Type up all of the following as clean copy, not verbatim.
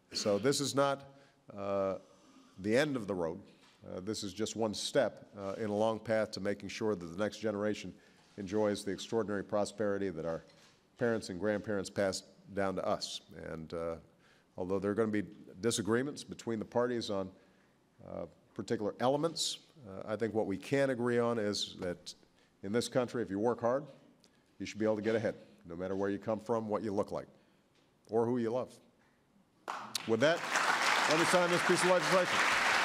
So this is not the end of the road. This is just one step in a long path to making sure that the next generation enjoys the extraordinary prosperity that our parents and grandparents passed down to us. And although there are going to be disagreements between the parties on particular elements, I think what we can agree on is that in this country, if you work hard, you should be able to get ahead, no matter where you come from, what you look like, or who you love. With that, let me sign this piece of legislation.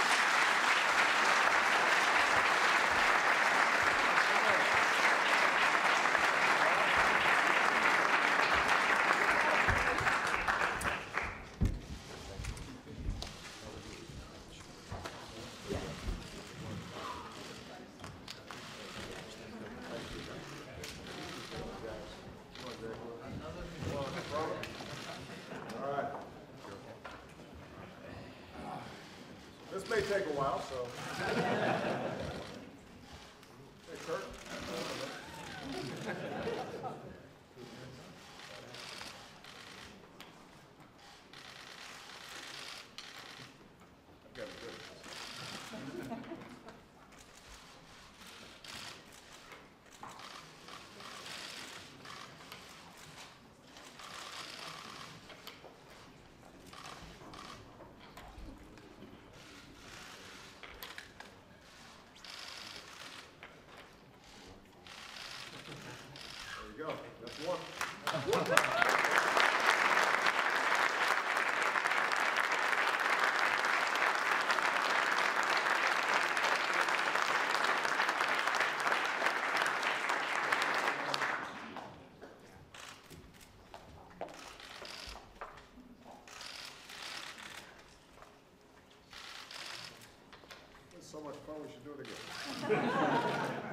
This may take a while, so. Hey, Kurt. I've got it good. There you go. That's one. It's so much fun, we should do it again.